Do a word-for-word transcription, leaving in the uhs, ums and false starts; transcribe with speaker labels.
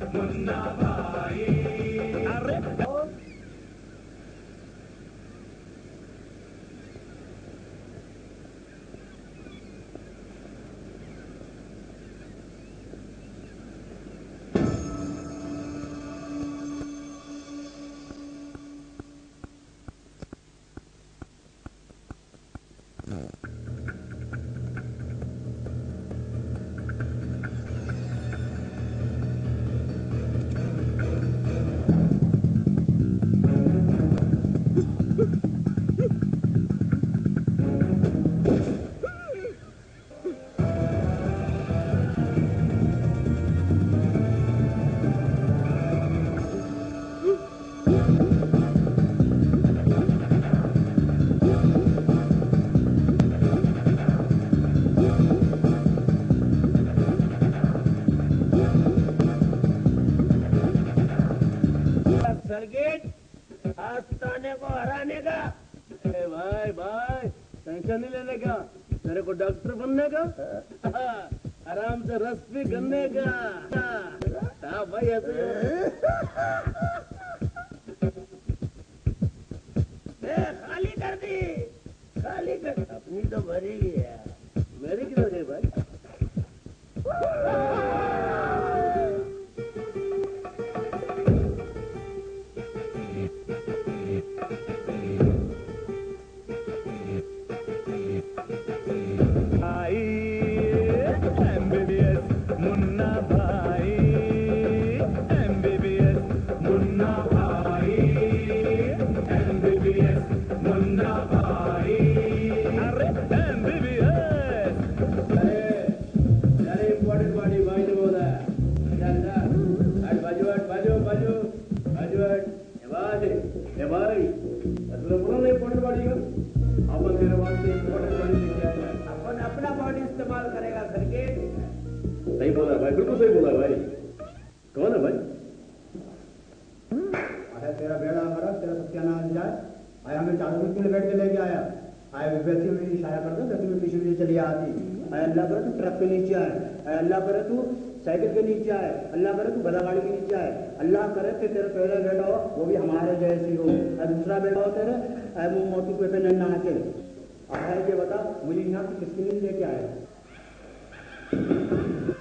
Speaker 1: मुन्ना भाई। अरे सर्किट आस्ताने को हराने का।
Speaker 2: ए भाई भाई टेंशन नहीं लेने का, तेरे को डॉक्टर बनने का, आराम से रस भी गन्ने का। हाँ भाई ऐसे
Speaker 1: खाली कर दी, खाली कर। अपनी तो भरी ही है।
Speaker 2: मेरी किधर गई भाई?
Speaker 1: मुन्ना भाई एमबीबीएस, मुन्ना भाई एमबीबीएस, मुन्ना भाई। अरे एमबीबीएस,
Speaker 2: अरे अरे इम्पोर्टेंट बॉडी भाई ने बोला है। चल चल हट बाजू हट बाजू बाजू बाजू हट। ए भाई ए भाई मतलब बोला ना इम्पोर्टेंट बॉडी का, अपन तेरे वास्ते इम्पोर्टेंट बॉडी लेके आया।
Speaker 1: अपन अपना बॉडी इस्तेमाल करेगा सर्किट।
Speaker 2: सही बोला भाई, बिल्कुल सही बोला भाई। कौन है भाई?
Speaker 3: अरे तेरा बेड़ा मरा, तेरा सत्यानाश जाए। आया हमें चादर में क्यों बैठ के लेके आया? आया वैसे में इशारा करता, वैसे में पीछे पीछे चली आती। आया अल्लाह करे तू ट्रक के नीचे आए, आया अल्लाह करे तू साइकिल के नीचे आए, अल्लाह करे तू गधा गाड़ी के नीचे आए, अल्लाह करे कि तेरा पहला बेटा हो वो भी हमारे जैसी हो, और दूसरा बेटा हो तेरे आया वो मोती पे पे नन्ना के। आया ये बता मुझे यहाँ से किसके लिए लेके आया?